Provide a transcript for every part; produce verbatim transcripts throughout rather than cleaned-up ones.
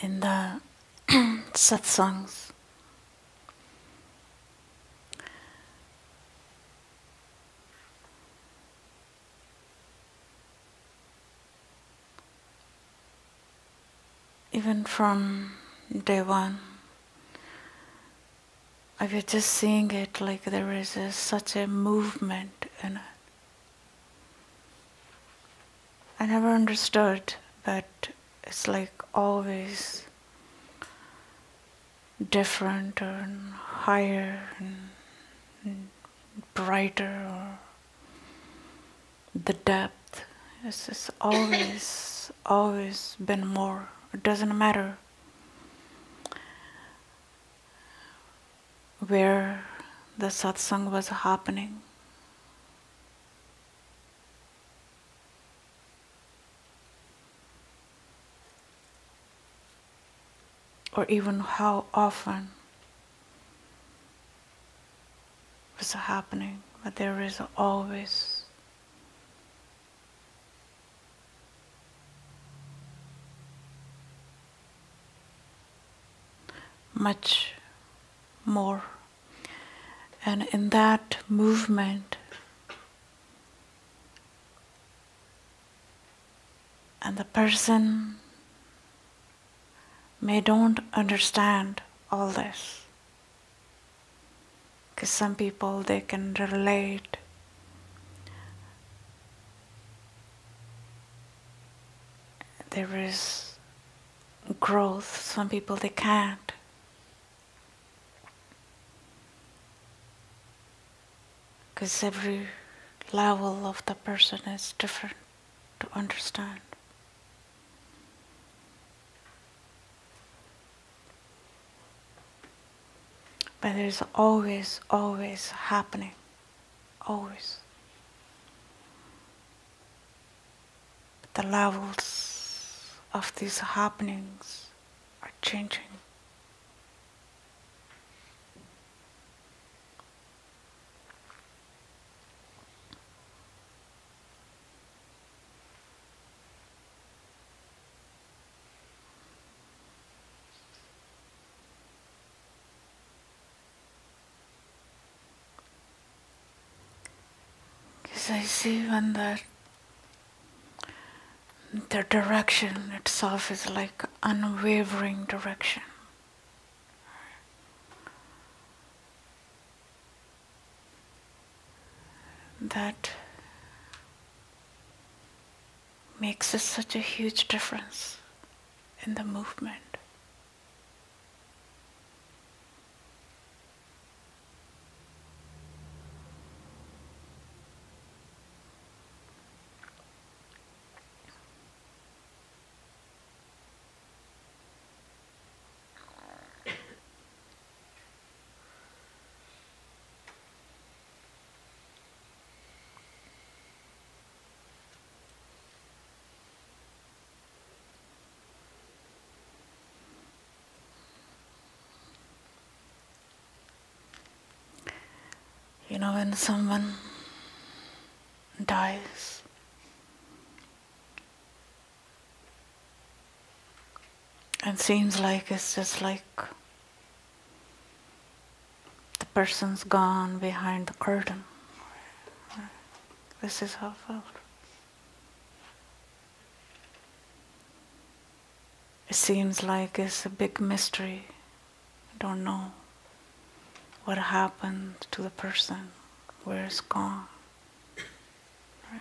in the satsangs. Even from day one, I was just seeing it like there is a, such a movement in it. I never understood, but it's like always different or higher and brighter, or the depth. It's just always, always been more. It doesn't matter where the satsang was happening. Or even how often was happening, but there is always much more. And in that movement, and the person may don't understand all this, because some people, they can relate. There is growth. Some people, they can't. Because every level of the person is different to understand. But there's always, always happening. Always. The levels of these happenings are changing. Because I see when the the direction itself is like unwavering direction. That makes us such a huge difference in the movement. You know, when someone dies, it seems like it's just like the person's gone behind the curtain. This is how I felt. It seems like it's a big mystery. I don't know what happened to the person, where it's gone. Right?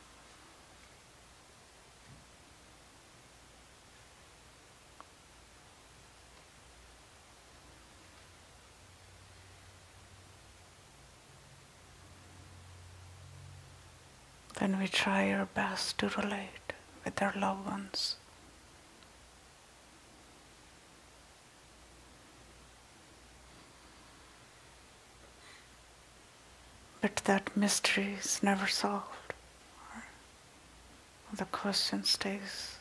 Then we try our best to relate with our loved ones. But that mystery is never solved. The question stays.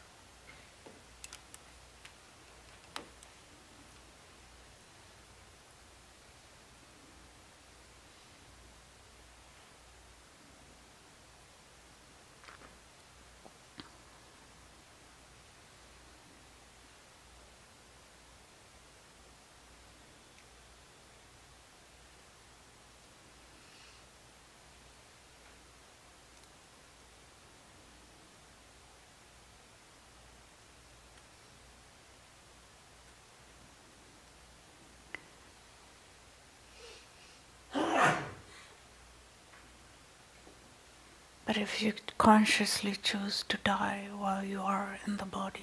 But if you consciously choose to die while you are in the body,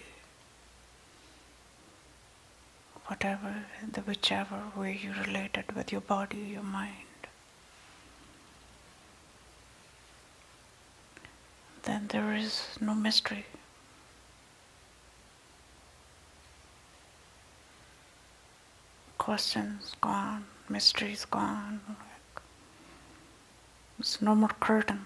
whatever, the whichever way you relate it with your body, your mind, then there is no mystery. Questions gone, mysteries gone. There's no more curtain.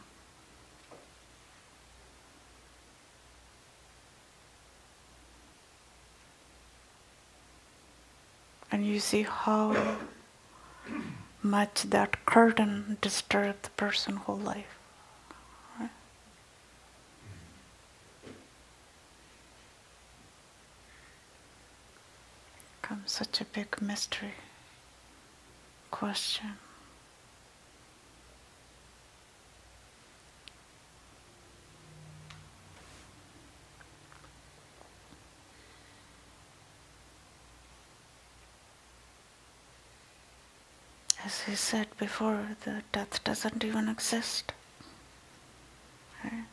And you see how much that curtain disturbed the person's whole life. Right? Comes such a big mystery question. As he said before, the death doesn't even exist. Right?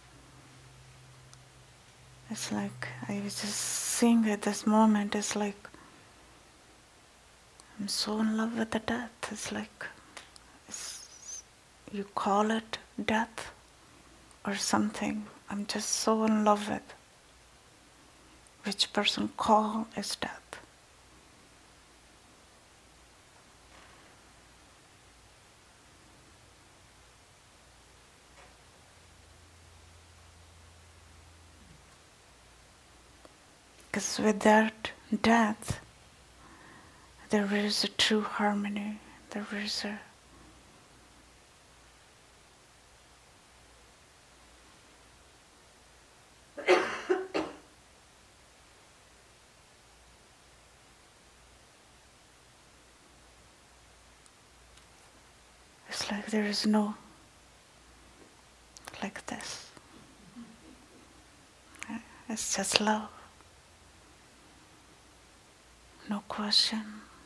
It's like, I was just seeing at this moment, it's like, I'm so in love with the death. It's like, it's, you call it death or something. I'm just so in love with. Which person call is death. Because with that death, there is a true harmony. There is a it's like there is no like this. It's just love. No question.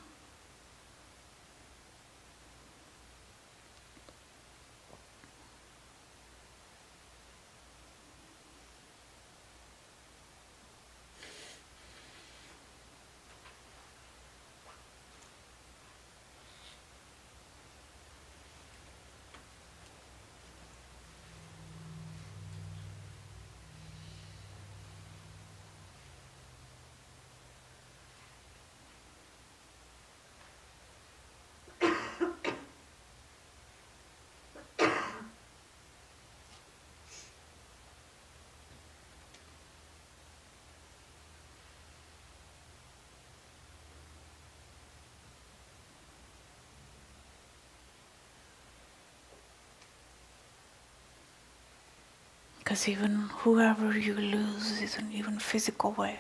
Because even whoever you lose is an even physical way.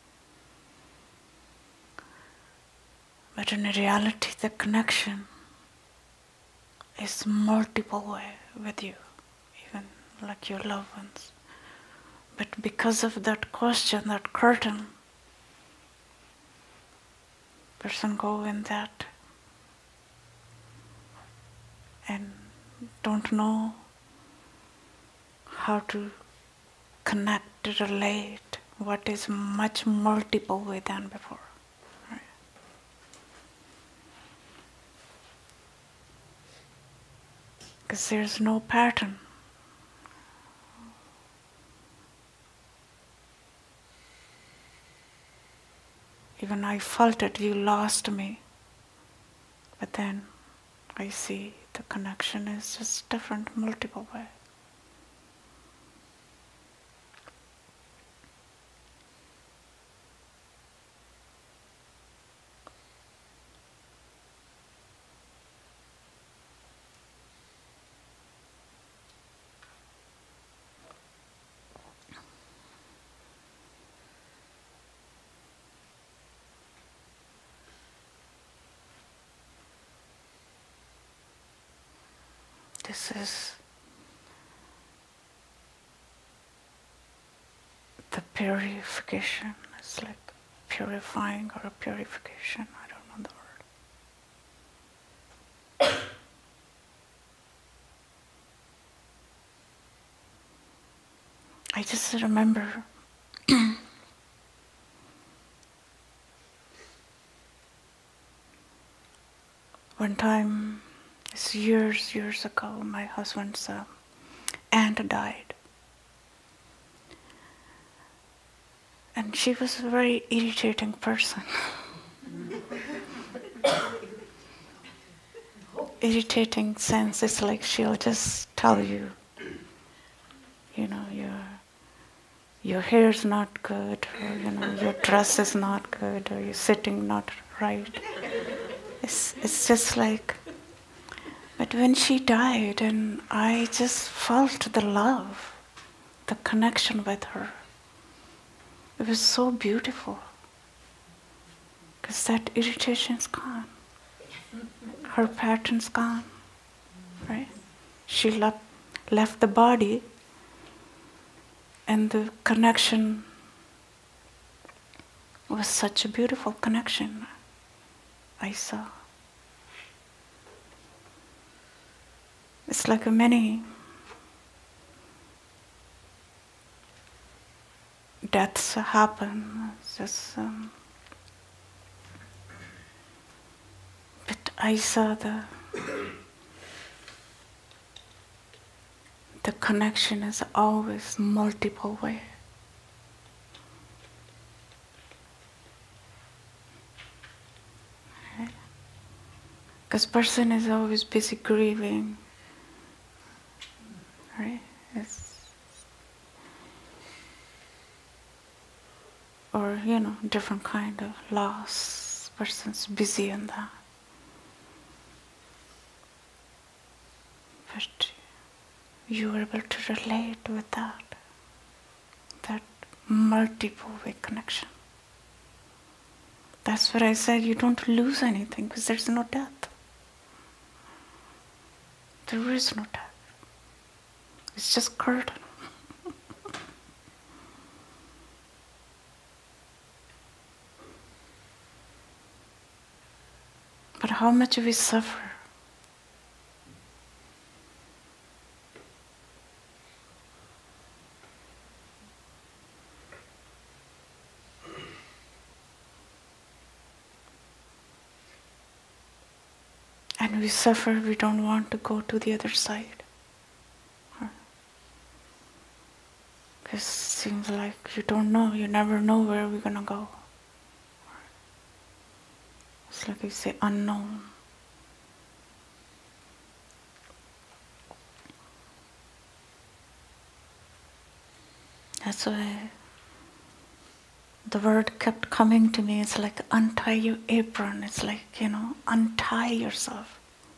But in reality, the connection is multiple way with you, even like your loved ones. But because of that question, that curtain, person go in that and don't know how to connect, relate, what is much multiple way than before. Right? Because there's no pattern. Even I felt it, you lost me. But then I see the connection is just different, multiple way. This is the purification. It's like purifying or purification. I don't know the word. just remember one time, it's years, years ago, my husband's uh, aunt died. And she was a very irritating person. Irritating sense, it's like she'll just tell you, you know, your your hair's not good, or you know, your dress is not good, or you're sitting not right. It's it's just like, but when she died, and I just felt the love, the connection with her. It was so beautiful, because that irritation's gone. Her pattern's gone, right? She left, left the body, and the connection was such a beautiful connection I saw. It's like many deaths happen. It's just, um, but I saw the the connection is always multiple way. Because person is always busy grieving, right? It's, or you know, different kind of loss. Person's busy in that. But you are able to relate with that, that multiple way connection. That's what I said, you don't lose anything because there's no death. There is no death. It's just curtain. But how much we suffer. And we suffer, we don't want to go to the other side. Because it seems like you don't know, you never know where we're going to go. It's like you say, unknown. That's why the word kept coming to me. It's like, untie your apron. It's like, you know, untie yourself.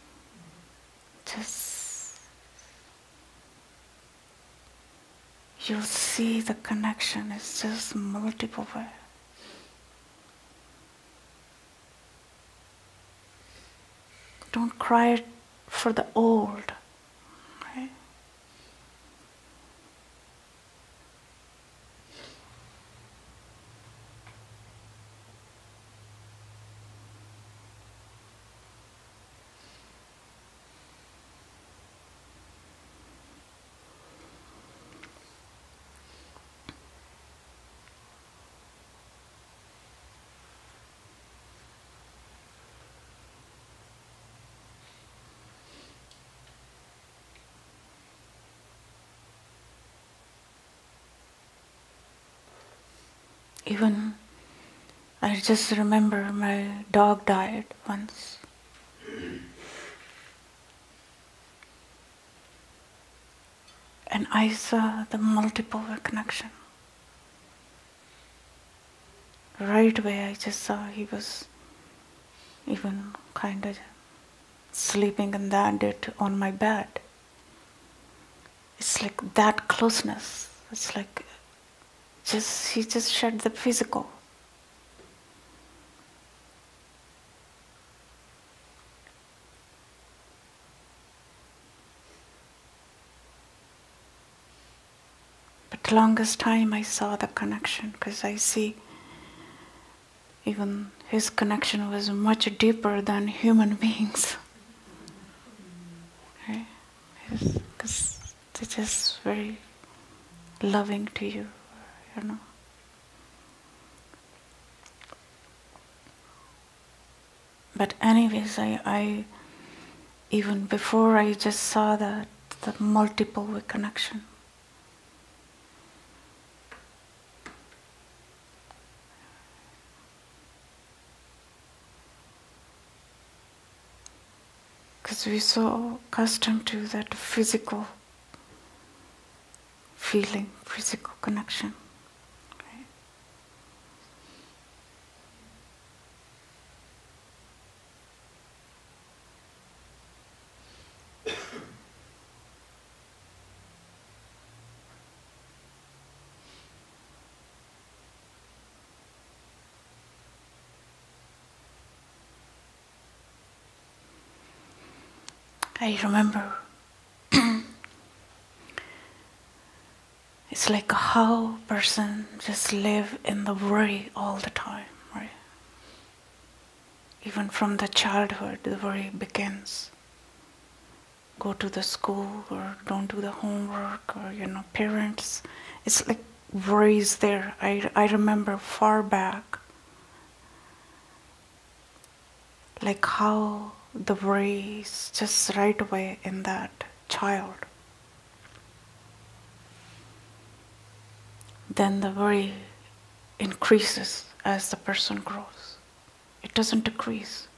Just, you'll see the connection. It's just multiple way. Don't cry for the old. Right? Even, I just remember my dog died once. And I saw the multiple connection. Right away I just saw he was even kind of sleeping in that bed on my bed. It's like that closeness. It's like just he just shared the physical. But longest time I saw the connection because I see even his connection was much deeper than human beings. Right? Because they're just very loving to you, you know. But anyways, I, I even before I just saw that the multiple way connection. Because we're so accustomed to that physical feeling, physical connection. Right? I remember it's like how person just live in the worry all the time, right? Even from the childhood, the worry begins. Go to the school or don't do the homework, or you know, parents. It's like worries there. I I remember far back, like how the worries just right away in that child. Then the worry increases as the person grows. It doesn't decrease.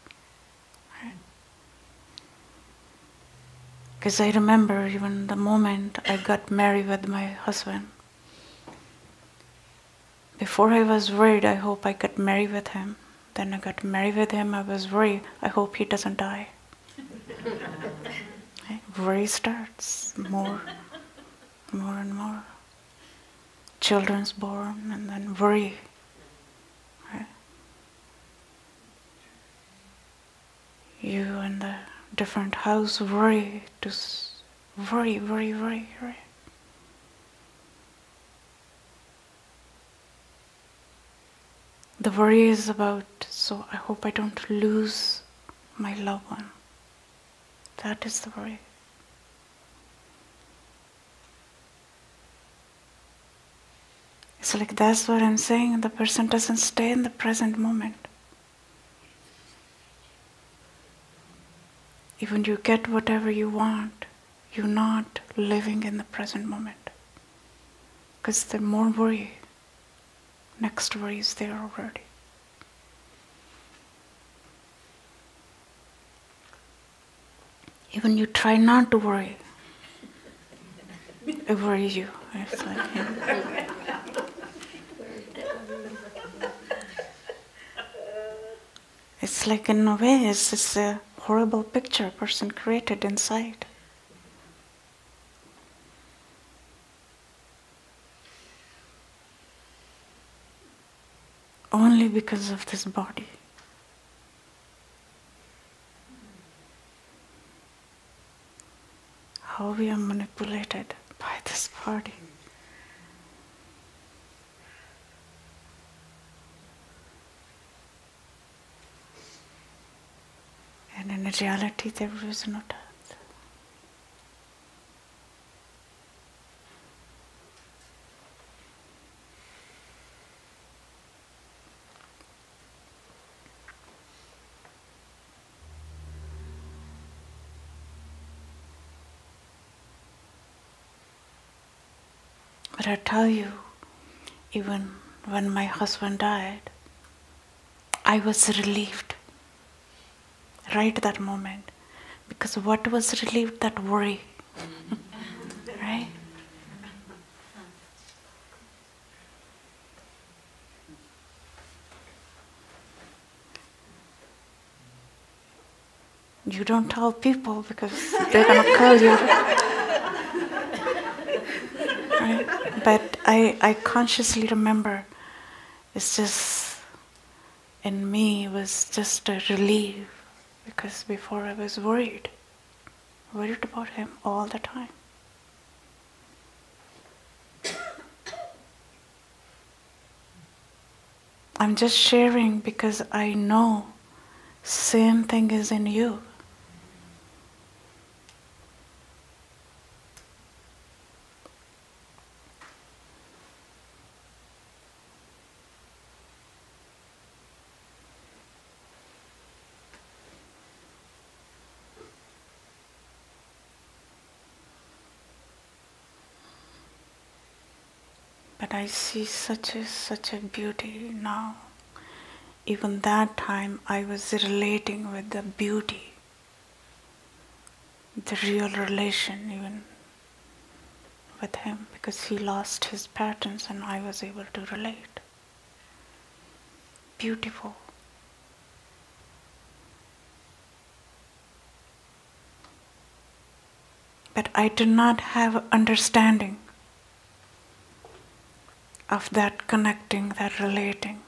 Because I remember even the moment I got married with my husband. Before I was worried, I hope I get married with him. Then I got married with him, I was worried, I hope he doesn't die. Right? Worry starts more, more and more. Children's born and then worry. Right? You in the different house worry, to worry, worry, worry, worry. The worry is about, so I hope I don't lose my loved one. That is the worry. It's like that's what I'm saying, the person doesn't stay in the present moment. Even you get whatever you want, you're not living in the present moment. Because the more worry, next worry is there already. Even you try not to worry, it worries you. It's like, you know. It's like in a way, it's just a horrible picture a person created inside. Only because of this body. How we are manipulated by this body. And in reality, there is no death. But I tell you, even when my husband died, I was relieved right at that moment. Because what was relieved? That worry. Right? You don't tell people because they're going to kill you. Right? But I, I consciously remember, it's just, in me, it was just a relief. Because before I was worried. Worried about him all the time. I'm just sharing because I know same thing is in you. But I see such a such a beauty now. Even that time I was relating with the beauty, the real relation even with him, because he lost his patterns and I was able to relate. Beautiful. But I do not have understanding of that connecting, that relating.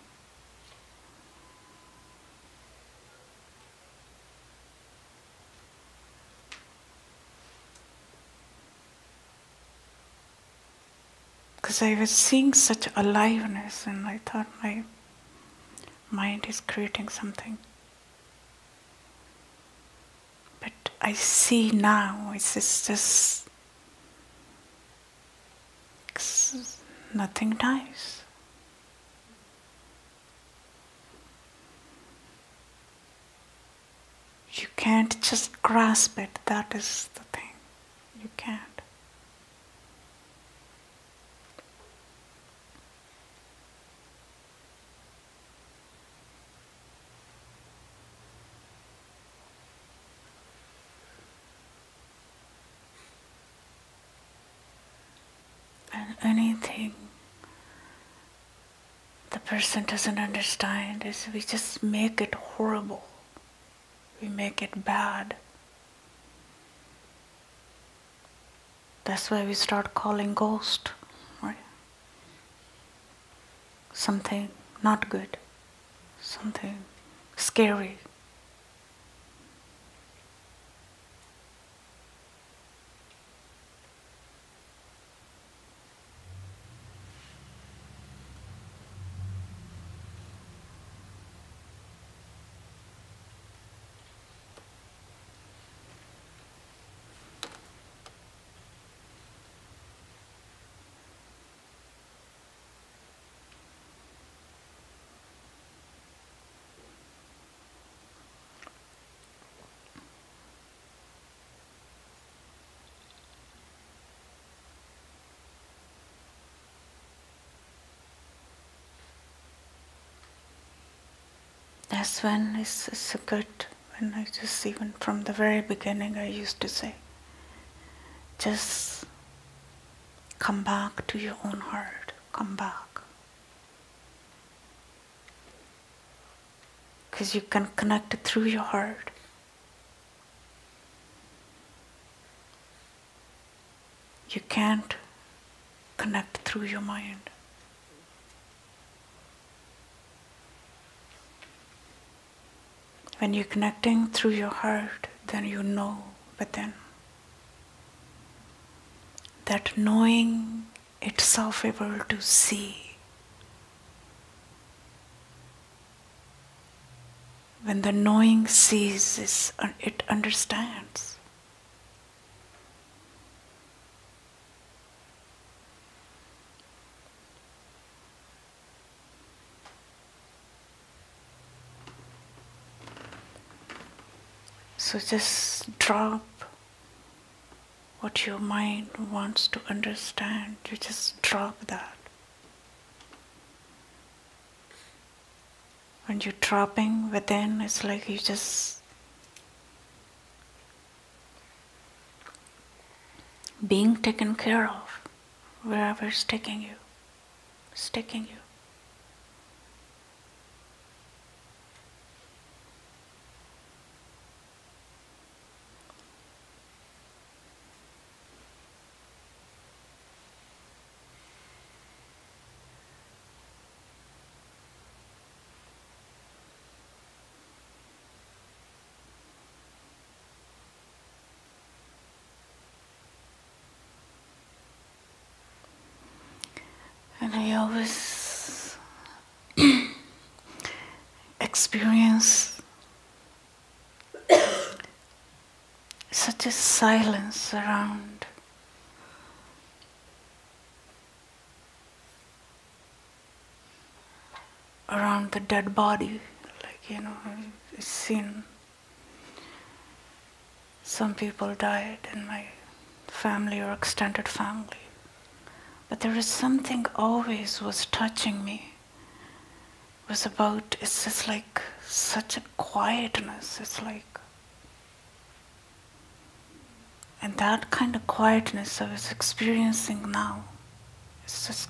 Because I was seeing such aliveness and I thought my mind is creating something. But I see now it's just, just nothing dies. You can't just grasp it, that is the thing. You can't. And anything the person doesn't understand is we just make it horrible. We make it bad. That's why we start calling ghost, right? Something not good, something scary. That's when it's, it's a good, when I just, even from the very beginning I used to say, just come back to your own heart, come back. Because you can connect it through your heart. You can't connect through your mind. When you're connecting through your heart, then you know within. That knowing itself able to see. When the knowing sees, it understands. So just drop what your mind wants to understand. You just drop that. When you're dropping within, it's like you just being taken care of wherever it's taking you. It's taking you. And I always experience such a silence around around the dead body. Like, you know, I've seen some people died in my family or extended family. But there is something always was touching me. It was about, it's just like such a quietness. It's like, and that kind of quietness I was experiencing now. It's just,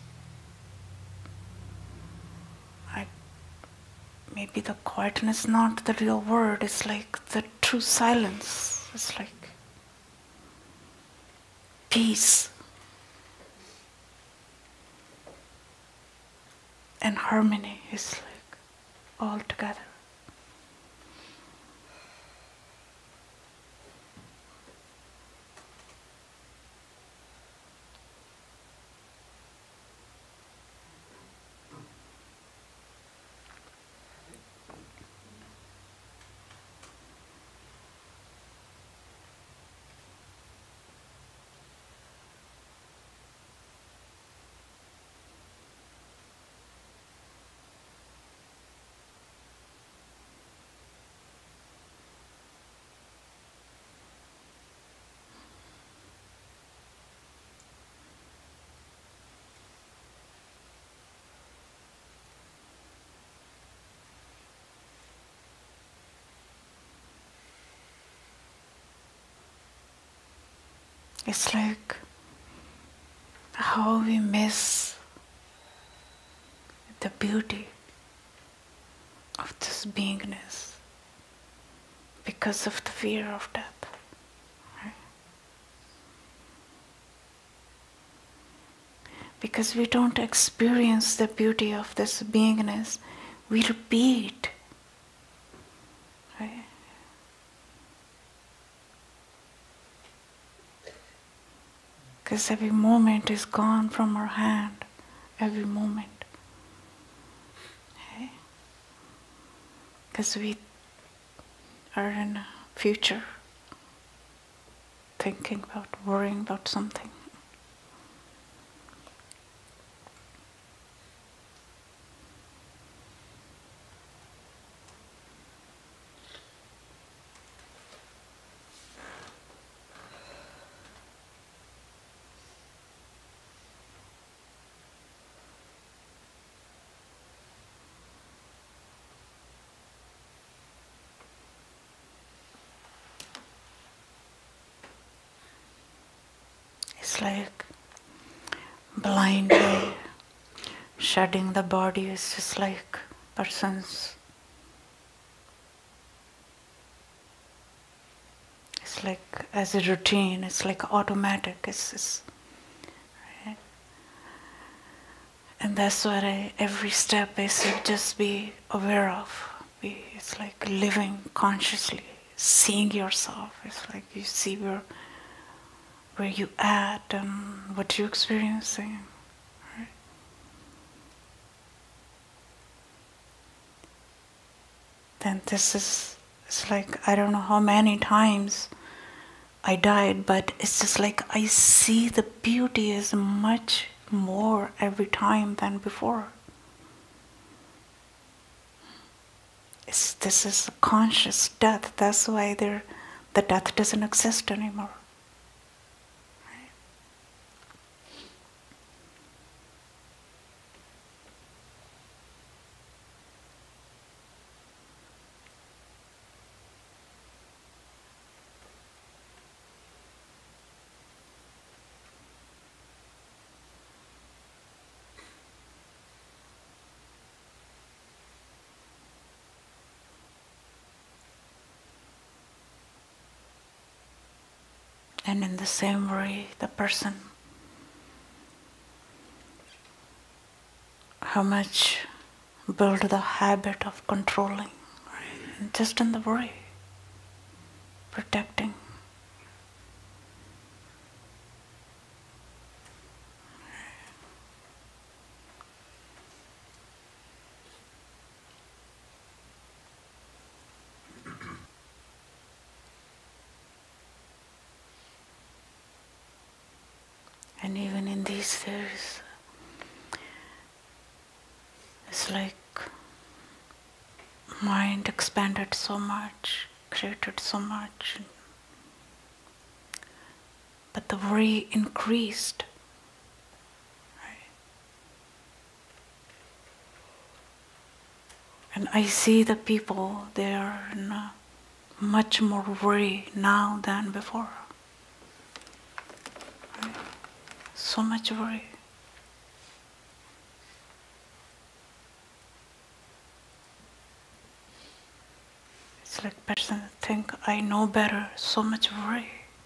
I, maybe the quietness not the real word. It's like the true silence. It's like peace and harmony is like all together. It's like how we miss the beauty of this beingness because of the fear of death. Right? Because we don't experience the beauty of this beingness, we repeat. Right? Because every moment is gone from our hand, every moment. Because we are in a future, thinking about, worrying about something. It's like blindly shedding the body is just like person's. It's like as a routine. It's like automatic. It's, it's right? And that's what I, every step is to just be aware of. Be, it's like living consciously, seeing yourself. It's like you see where. where you at and what you're experiencing. Right? Then this is, it's like, I don't know how many times I died, but it's just like I see the beauty is much more every time than before. It's, this is a conscious death. That's why there, the death doesn't exist anymore. And in the same way, the person, how much build the habit of controlling, right? And just in the worry, protecting. And even in these days, it's like mind expanded so much, created so much, but the worry increased. And I see the people, they are in a much more worry now than before. Right? So much worry. It's like person think I know better, so much worry.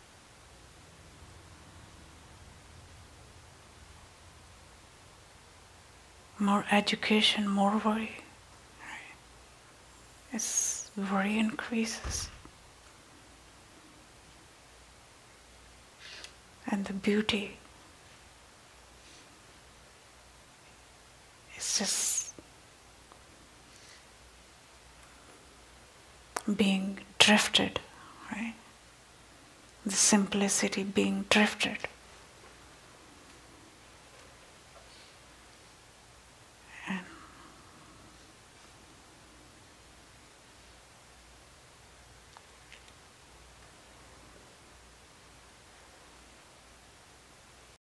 More education, more worry. Right? It's worry increases. And the beauty is just being drifted, right? The simplicity being drifted.